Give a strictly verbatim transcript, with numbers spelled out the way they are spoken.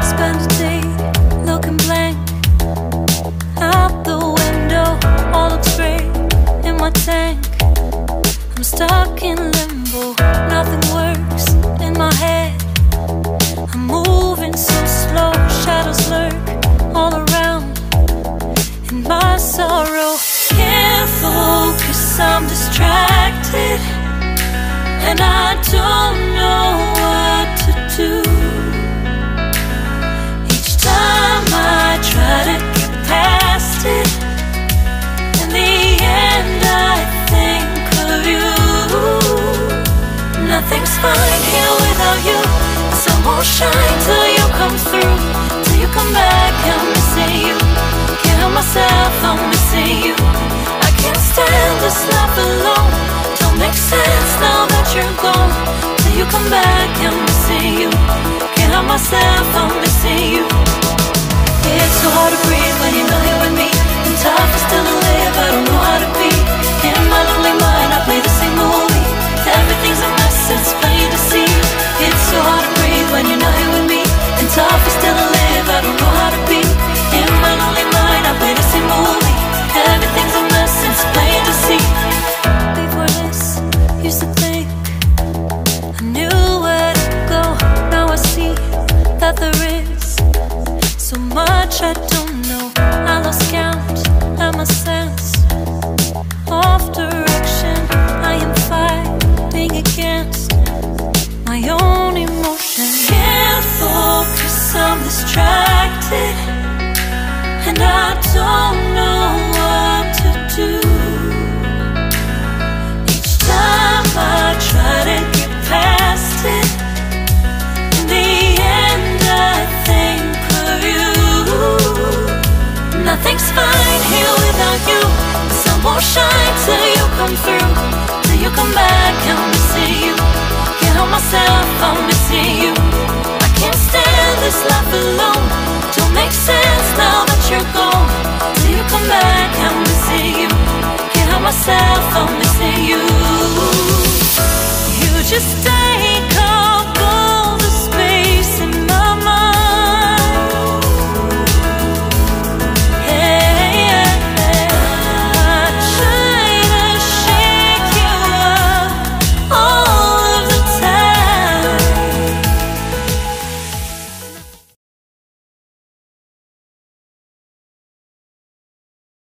Spend a day looking blank out the window, all looks great in my tank. I'm stuck in limbo, nothing works in my head. I'm moving so slow, shadows lurk all around in my sorrow. Can't focus, I'm distracted, and I don't know what to do. Each time I try to get past it, in the end I think of you. Nothing's fine here without you. The sun won't shine till you come through, till you come back. I'm missing you, can't help myself, I'm missing you. I can't stand this life alone, don't make sense now that you're gone. Till you come back, I'm missing you, can't help myself, I'm missing you. It's so hard to breathe when you're not here with me, and tough is still to live, I don't know how to be. In my lonely mind I play the same movie, everything's a mess, it's plain to see. It's so hard to breathe when you're not here with me, and tough is still to live, I don't know how to be. In my lonely mind I play the same movie, everything's a mess, it's plain to see. Before this, used to think I knew where to go. Now I see that there is so much I don't know. I lost count at my sense of direction. I am fighting against my own emotion. Can't focus, I'm distracted, and I don't know what to do. Each time I try to get past it, in the end I think of you. Nothing's fine here without you. The sun won't shine till you come through, till you come back. I'm missing you, can't help myself, I'm missing you. I can't stand this life alone, don't make sense now that you're gone. Till you come back, I'm missing you, can't help myself, I'm missing you.